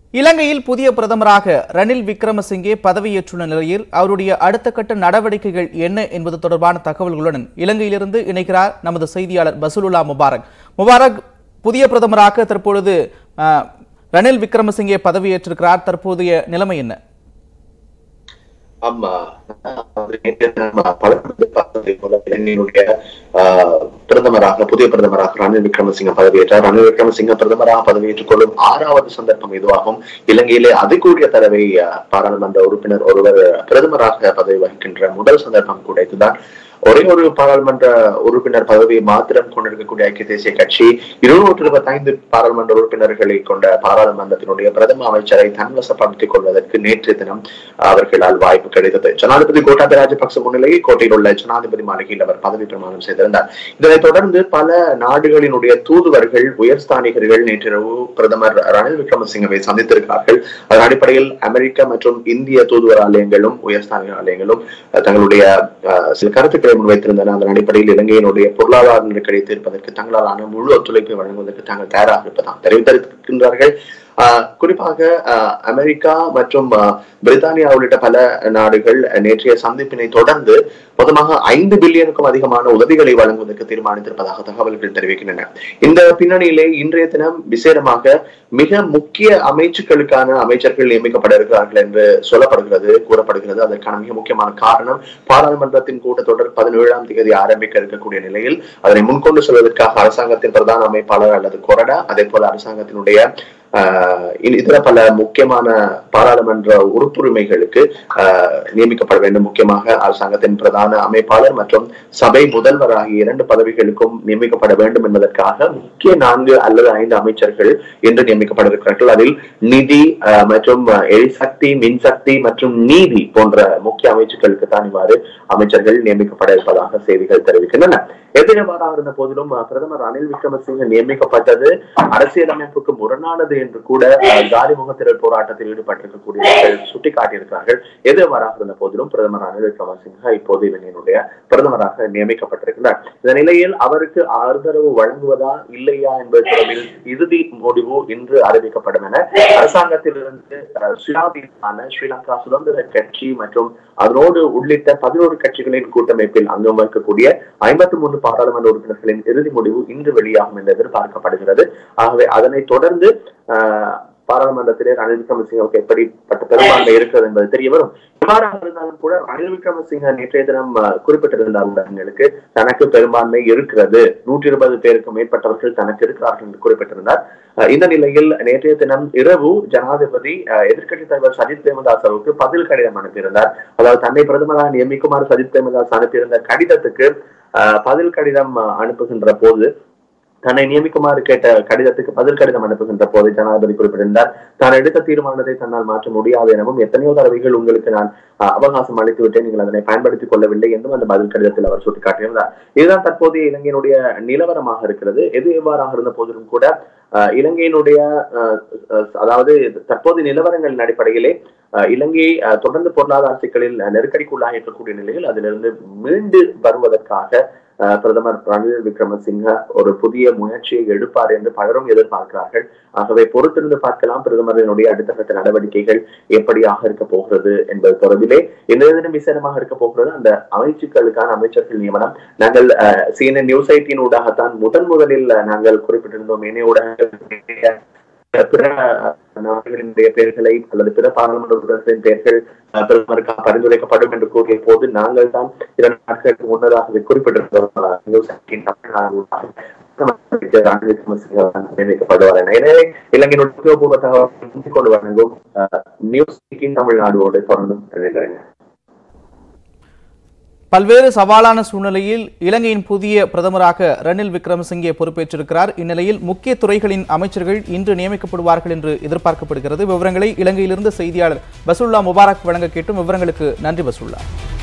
இலங்கையில் புதிய பிரதமராக ரணில் விக்ரமசிங்கே பதவியேற்றுள்ள நிலையில் அவருடைய அடுத்த கட்ட நடவடிக்கைகள் என்ன என்பது தொடர்பான தகவல்களுடன் இலங்கையிலிருந்து இணைக்கிறார் நமது செய்தியாளர் பசுலுல்லா முபாரக். முபாரக், புதிய பிரதமராக தற்பொழுது ரணில் விக்ரமசிங்கே பதவியேற்றிருக்கிறார். தற்போதைய நிலைமை என்ன? புதிய பிரதமராக ரணில் விக்ரமசிங்க பதவியேற்றார். ரணில் விக்ரமசிங்க பிரதமராக பதவியேற்றுக் கொள்ளும் 6வது சந்தர்ப்பம் இதுவாகும். இலங்கையிலே அதிகூடிய தடவை பாராளுமன்ற உறுப்பினர் ஒருவர் பிரதமராக பதவி வகிக்கின்ற முதல் சந்தர்ப்பம் கூட இதுதான். ஒரே ஒரு பாராளுமன்ற உறுப்பினர் பதவியை மாத்திரம் கொண்டிருக்கக்கூடிய ஐக்கிய தேசிய கட்சி 225 பாராளுமன்ற உறுப்பினர்களை கொண்ட பாராளுமன்றத்தினுடைய பிரதம அமைச்சரை தன்வசப்படுத்திக் கொள்வதற்கு நேற்று தினம் அவர்களால் வாய்ப்பு கிடைத்தது. ஜனாதிபதி கோட்டாபய ராஜபக்ச முன்னிலையில் கோட்டையில் உள்ள ஜனாதிபதி மாளிகையில் அவர் பதவி பிரமாணம் செய்திருந்தார். இதனைத் தொடர்ந்து பல நாடுகளினுடைய தூதுவர்கள், உயர்ஸ்தானிகர்கள் நேற்றிரவு பிரதமர் ரணில் விக்ரமசிங்கவை சந்தித்திருக்கிறார்கள். அதன் அடிப்படையில் அமெரிக்க மற்றும் இந்திய தூதுவர் ஆலயங்களும் உயர்ஸ்தானிக ஆலயங்களும் தங்களுடைய சில கருத்துக்களை முன்வைத்திருந்தன. அதன் அடிப்படையில் இலங்கையினுடைய பொருளாதார நெருக்கடியை தீர்ப்பதற்கு தங்களாலான முழு ஒத்துழைப்பை வழங்குவதற்கு தாங்கள் தயாராக இருப்பதாக தெரிவித்திருக்கின்றார்கள். குறிப்பாக அமெரிக்கா மற்றும் பிரித்தானியா உள்ளிட்ட பல நாடுகள் நேற்றைய சந்திப்பினை தொடர்ந்து மொத்தமாக 5 பில்லியனுக்கும் அதிகமான உதவிகளை வழங்குவதற்கு தீர்மானித்திருப்பதாக தகவல்கள் தெரிவிக்கின்றன. இந்த பின்னணியிலே இன்றைய தினம் விசேடமாக மிக முக்கிய அமைச்சுக்களுக்கான அமைச்சர்கள் நியமிக்கப்பட இருக்கிறார்கள் என்று கூறப்படுகிறது. அதற்கான மிக முக்கியமான காரணம் பாராளுமன்றத்தின் கூட்டத்தொடர் 17ஆம் தேதி ஆரம்பிக்க இருக்கக்கூடிய நிலையில் அதனை முன்கொண்டு செல்வதற்காக அரசாங்கத்தின் பிரதான அமைப்பாளர் அல்லது கொறடா, அதே போல அரசாங்கத்தினுடைய இதர பல முக்கியமான பாராளுமன்ற உறுப்புரிமைகளுக்கு நியமிக்கப்பட வேண்டும். முக்கியமாக அரசாங்கத்தின் பிரதான அமைப்பாளர் மற்றும் சபை முதல்வர் ஆகிய 2 பதவிகளுக்கும் நியமிக்கப்பட வேண்டும் என்பதற்காக முக்கிய 4 அல்லது 5 அமைச்சர்கள் என்று நியமிக்கப்பட இருக்கிறார்கள். அதில் நிதி மற்றும் எரிசக்தி, மின்சக்தி மற்றும் நீதி போன்ற முக்கிய அமைச்சுக்களுக்கு தான் இவ்வாறு அமைச்சர்கள் நியமிக்கப்பட இருப்பதாக செய்திகள் தெரிவிக்கின்றன. எதிர்வாராக இருந்த போதிலும் பிரதமர் ரணில் விக்ரமசிங்க நியமிக்கப்பட்டது அரசியலமைப்புக்கு முரணானது என்று கூட காலி முகத்திரல் போராட்டத்தில் ஈடுபட்டிருக்கக்கூடியவர்கள் சுட்டிக்காட்டியிருக்கிறார்கள். எதிர்வாராக இருந்த போதிலும் பிரதமர் ரணில் விக்ரமசிங்க இப்போது இலங்கையினுடைய பிரதமராக நியமிக்கப்பட்டிருக்கிறார். இந்த நிலையில் அவருக்கு ஆதரவு வழங்குவதா இல்லையா என்பது தொடர்பில் இறுதி முடிவு இன்று அறிவிக்கப்படும் என அரசாங்கத்திலிருந்து சுயாதீனமான ஸ்ரீலங்கா சுதந்திர கட்சி மற்றும் அதனோடு உள்ளிட்ட 11 கட்சிகளின் கூட்டமைப்பில் அங்கம் வகிக்கக்கூடிய 53 பாராளுமன்ற உறுப்பினர்களின் இறுதி முடிவு இன்று வெளியாகும் என்று எதிர்பார்க்கப்படுகிறது. ஆகவே அதனைத் தொடர்ந்து பாராளுமன்றத்திலே ரணில் விக்ரமசிங்கவுக்கு எப்படிப்பட்ட பெரும்பான்மை இருக்கிறது என்பது தெரிய வரும். எவ்வாறாக இருந்தாலும் கூட ரணில் விக்ரமசிங்க நேற்றைய தினம் குறிப்பிட்டிருந்தார் ஊடகங்களுக்கு தனக்கு பெரும்பான்மை இருக்கிறது, 120 பேருக்கு மேற்பட்டவர்கள் தனக்கு இருக்கிறார்கள் என்று குறிப்பிட்டிருந்தார். இந்த நிலையில் நேற்றைய தினம் இரவு ஜனாதிபதி எதிர்க்கட்சித் தலைவர் சஜித் பிரேமதாசவுக்கு பதில் கடிதம் அனுப்பியிருந்தார். அதாவது தன்னை பிரதமராக நியமிக்குமாறு சஜித் பிரேமதாஸ் அனுப்பியிருந்த கடிதத்துக்கு பதில் கடிதம் அனுப்புகின்ற போது, தன்னை நியமிக்குமாறு கேட்ட கடிதத்துக்கு பதில் கடிதம் அனுப்புகின்ற போது ஜனாதிபதி குறிப்பிட்டிருந்தார், தான் எடுத்த தீர்மானத்தை தன்னால் மாற்ற முடியாது எனவும் எத்தனையோ தடவைகள் உங்களுக்கு நான் அவகாசம் அளித்து விட்டேன், நீங்கள் அதனை பயன்படுத்திக் கொள்ளவில்லை என்றும் அந்த பதில் கடிதத்தில் அவர் சுட்டிக்காட்டியிருந்தார். இதுதான் தற்போதைய இலங்கையினுடைய நிலவரமாக இருக்கிறது. எது எவ்வாறாக இருந்த போதிலும் கூட இலங்கையினுடைய அதாவது தற்போதைய நிலவரங்களின் அடிப்படையிலே இலங்கையை தொடர்ந்து பொருளாதார சிக்கலில் நெருக்கடிக்குள்ளாக இருக்கக்கூடிய நிலையில் அதிலிருந்து மீண்டு வருவதற்காக பிரதமர் ரணில் விக்ரமசிங்க ஒரு புதிய முயற்சியை எடுப்பார் என்று பலரும் எதிர்பார்க்கிறார்கள். ஆகவே பொறுத்திருந்து பார்க்கலாம் பிரதமரினுடைய அடுத்த கட்ட நடவடிக்கைகள் எப்படியாக இருக்க போகிறது என்பது தொடர்பிலே. இந்த தினம் விசேடமாக இருக்க போகிறது அந்த அமைச்சுக்களுக்கான அமைச்சர்கள் நியமனம். நாங்கள் CNN News 18 ஊடாகத்தான் முதலில் நாங்கள் குறிப்பிட்டிருந்தோம். இணைய ஊடகங்கள் பிற நாடுகளினுடைய பெயர்களை அல்லது பிற பாராளுமன்ற உறுப்பினர்களின் பெயர்கள் பிரதமருக்காக பரிந்துரைக்கப்படும் என்று கூறிய போது நாங்கள் தான் 2 நாட்களுக்கு முன்னதாக குறிப்பிட்டிருந்தோம் நியமிக்கப்படுவார் என. எனவே இலங்கையினுடைய உத்தியோகபூர்வ தகவல் கொண்டு வழங்கும் News 18 தமிழ்நாடு தொடர்ந்து நினைக்கிறேன். பல்வேறு சவாலான சூழ்நிலையில் இலங்கையின் புதிய பிரதமராக ரணில் விக்ரமசிங்கே பொறுப்பேற்றிருக்கிறார். இந்நிலையில் முக்கிய துறைகளின் அமைச்சர்கள் இன்று நியமிக்கப்படுவார்கள் என்று எதிர்பார்க்கப்படுகிறது. விவரங்களை இலங்கையிலிருந்து செய்தியாளர் பசுல்லா முபாரக் வழங்க கேட்டும். விவரங்களுக்கு நன்றி பசுல்லா.